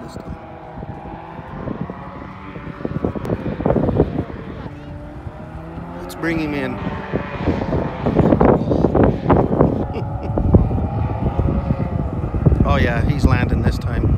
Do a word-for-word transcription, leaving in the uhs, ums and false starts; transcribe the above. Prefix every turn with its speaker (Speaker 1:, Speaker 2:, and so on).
Speaker 1: this time. Let's bring him in. Oh yeah, he's landing this time.